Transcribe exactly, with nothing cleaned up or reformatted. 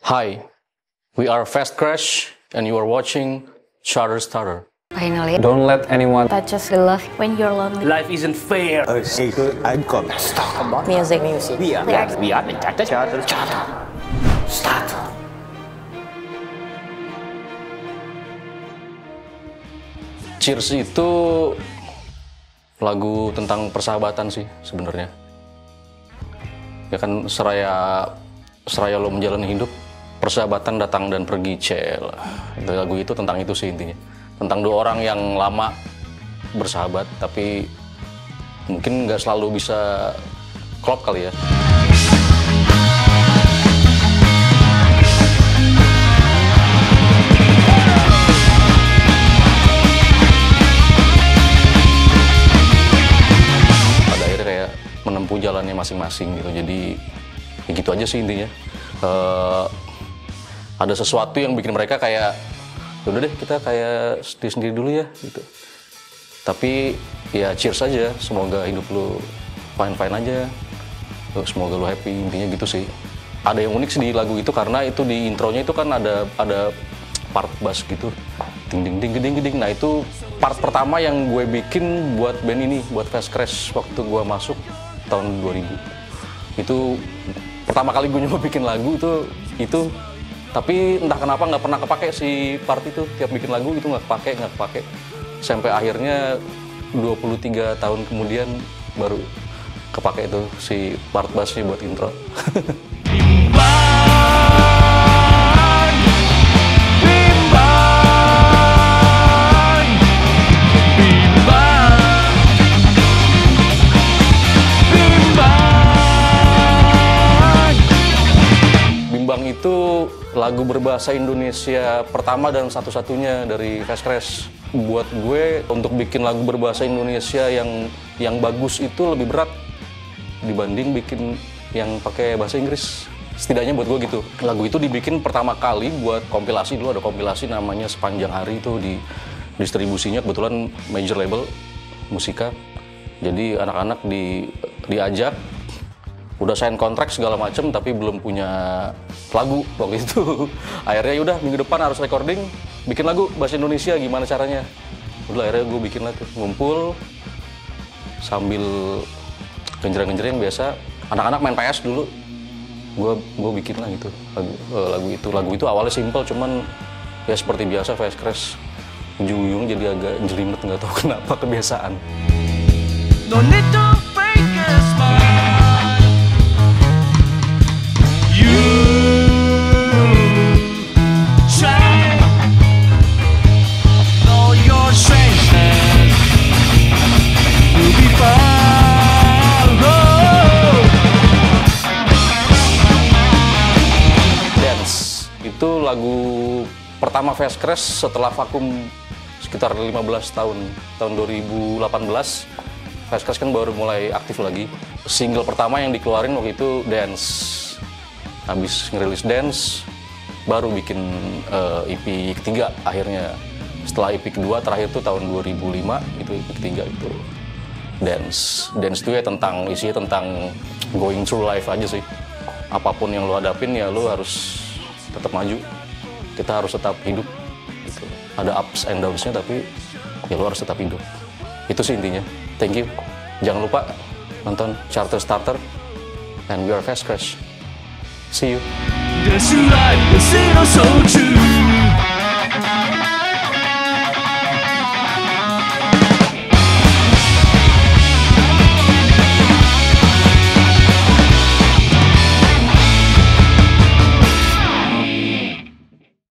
Hi, we are Fast Crash and you are watching Charter Starter. Finally, Don't let anyone touch us the love when you're lonely. Life isn't fair. A secret icon. Talk about Music, music. We are, we are, we are the Charter, Charter, Charter. Start. Cheers itu lagu tentang persahabatan sih sebenarnya. Ya kan seraya seraya lo menjalani hidup, persahabatan datang dan pergi, cel. Lagu itu tentang itu sih intinya. Tentang dua orang yang lama bersahabat tapi mungkin nggak selalu bisa klop kali ya. Pada akhirnya kayak menempuh jalannya masing-masing gitu. Jadi ya gitu aja sih intinya. Uh, ada sesuatu yang bikin mereka kayak udah deh kita kayak sendiri-sendiri dulu ya gitu. Tapi ya cheers aja, semoga hidup lu fine-fine aja. Semoga lu happy, intinya gitu sih. Ada yang unik sih di lagu itu karena itu di intronya itu kan ada ada part bass gitu. Ding ding ding ding ding. Nah, itu part pertama yang gue bikin buat band ini, buat Fast Crash waktu gue masuk tahun dua ribu. Itu pertama kali gue nyoba bikin lagu tuh itu. Tapi entah kenapa nggak pernah kepake si part itu, tiap bikin lagu itu nggak kepake, nggak kepake. Sampai akhirnya dua puluh tiga tahun kemudian baru kepake itu si part bassnya buat intro. Bimbang itu lagu berbahasa Indonesia pertama dan satu-satunya dari Fast Crash. Buat gue untuk bikin lagu berbahasa Indonesia yang yang bagus itu lebih berat dibanding bikin yang pakai bahasa Inggris. Setidaknya buat gue gitu. Lagu itu dibikin pertama kali buat kompilasi, dulu ada kompilasi namanya Sepanjang Hari, itu di distribusinya kebetulan major label Musika. Jadi anak-anak di diajak, udah sign kontrak segala macem tapi belum punya lagu waktu itu. Akhirnya yaudah minggu depan harus recording, bikin lagu bahasa Indonesia, gimana caranya. Udah akhirnya gue bikin lah tuh, ngumpul sambil genjreng-genjreng biasa. Anak-anak main P S dulu, gue gue bikin lah gitu lagu, uh, lagu itu. Lagu itu awalnya simple cuman ya seperti biasa Fast Crash ujung-ujung jadi agak jelimet, nggak tahu kenapa, kebiasaan. No need to break a smile. You try. Know your strength. You'll be fine. Oh. Dance itu lagu pertama Fast Crash setelah vakum sekitar lima belas tahun. Tahun dua ribu delapan belas Fast Crash kan baru mulai aktif lagi. Single pertama yang dikeluarin waktu itu Dance. Habis ngerilis Dance, baru bikin uh, E P ketiga akhirnya. Setelah E P kedua terakhir tuh tahun dua ribu lima, itu E P ketiga itu Dance. Dance itu ya tentang, isinya tentang going through life aja sih. Apapun yang lo hadapin ya lo harus tetap maju. Kita harus tetap hidup gitu. Ada ups and downs-nya tapi ya lo harus tetap hidup. Itu sih intinya. Thank you. Jangan lupa nonton Charter Starter and we are Fast Crash. See you. This life is so true.